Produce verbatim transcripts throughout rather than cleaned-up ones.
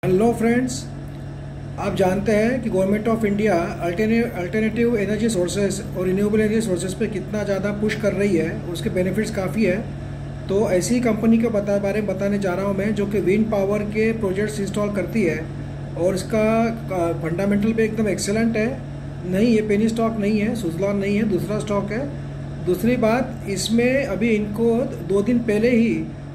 Hello friends, आप जानते हैं कि government of India alternative energy sources और रिन्यूएबल एनर्जी सोर्सेज पे कितना ज़्यादा पुश कर रही है। उसके बेनिफिट्स काफ़ी है। तो ऐसी ही कंपनी के बता बारे में बताने जा रहा हूँ मैं, जो कि विंड पावर के प्रोजेक्ट्स इंस्टॉल करती है और इसका फंडामेंटल पे एकदम एक्सेलेंट है। नहीं, ये पेनी स्टॉक नहीं है, सुजलॉन नहीं है, दूसरा स्टॉक है। दूसरी बात, इसमें अभी इनको दो दिन पहले ही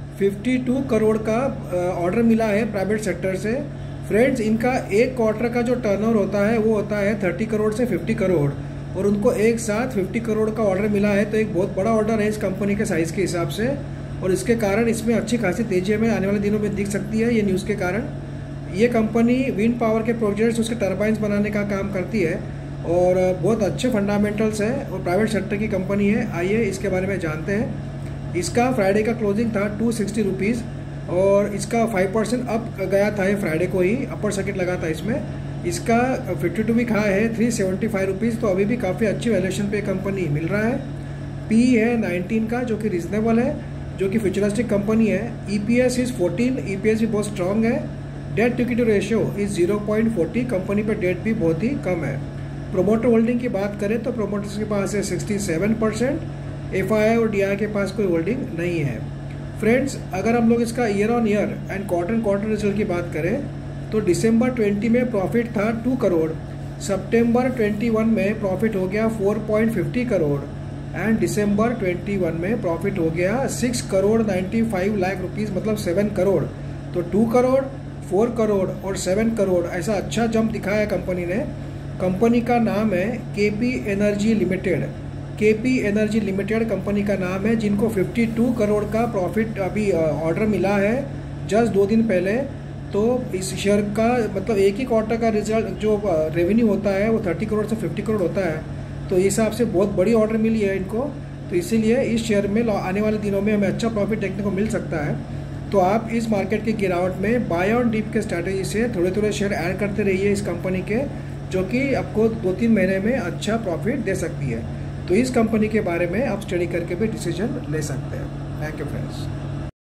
बावन करोड़ का ऑर्डर मिला है प्राइवेट सेक्टर से। फ्रेंड्स, इनका एक क्वार्टर का जो टर्नओवर होता है वो होता है तीस करोड़ से पचास करोड़, और उनको एक साथ पचास करोड़ का ऑर्डर मिला है। तो एक बहुत बड़ा ऑर्डर है इस कंपनी के साइज़ के हिसाब से, और इसके कारण इसमें अच्छी खासी तेजी हमें आने वाले दिनों में दिख सकती है। ये न्यूज़ के कारण ये कंपनी विंड पावर के प्रोजेक्ट्स, उसके टर्बाइन्स बनाने का काम करती है और बहुत अच्छे फंडामेंटल्स है और प्राइवेट सेक्टर की कंपनी है। आइए इसके बारे में जानते हैं। इसका फ्राइडे का क्लोजिंग था टू सिक्सटी रुपीज़ और इसका फाइव परसेंट अप गया था। ये फ्राइडे को ही अपर सर्किट लगा था इसमें। इसका फिफ्टी टू वीक हाई है थ्री सेवेंटी फाइव रुपीज़, तो अभी भी काफ़ी अच्छी वैल्यूएशन पे कंपनी मिल रहा है। पी है नाइनटीन का, जो कि रिजनेबल है, जो कि फ्यूचरिस्टिक कंपनी है। E P S is fourteen, E P S भी बहुत स्ट्रॉन्ग है। Debt to equity ratio is zero point forty, company पर डेट भी बहुत ही कम है। प्रोमोटर होल्डिंग की बात करें तो प्रोमोटर्स के पास है sixty seven percent, F I आई और डी आई के पास कोई होल्डिंग नहीं है। फ्रेंड्स, अगर हम लोग इसका year on year and quarter quarter result की बात करें तो दिसंबर ट्वेंटी में प्रॉफिट था टू करोड़, सितंबर ट्वेंटी वन में प्रॉफिट हो गया four point fifty crore and दिसंबर ट्वेंटी वन में प्रॉफिट हो गया six crore ninety five lakh rupees, मतलब सेवन करोड़। तो टू करोड़, फोर करोड़ और सेवन करोड़ ऐसा अच्छा जंप दिखाया कंपनी ने। कंपनी का नाम है K P energy limited. K P energy limited company का नाम है, जिनको बावन करोड़ का प्रॉफिट अभी ऑर्डर मिला है जस्ट दो दिन पहले। तो इस शेयर का मतलब एक ही क्वार्टर का रिजल्ट जो रेवेन्यू होता है वो तीस करोड़ से पचास करोड़ होता है। तो इस हिसाब से बहुत बड़ी ऑर्डर मिली है इनको, तो इसीलिए इस शेयर में आने वाले दिनों में हमें अच्छा प्रॉफिट देखने को मिल सकता है। तो आप इस मार्केट की गिरावट में बाय ऑन डिप के स्ट्रैटेजी से थोड़े थोड़े शेयर ऐड करते रहिए इस कंपनी के, जो कि आपको दो तीन महीने में अच्छा प्रॉफिट दे सकती है। तो इस कंपनी के बारे में आप स्टडी करके भी डिसीजन ले सकते हैं। Thank you friends.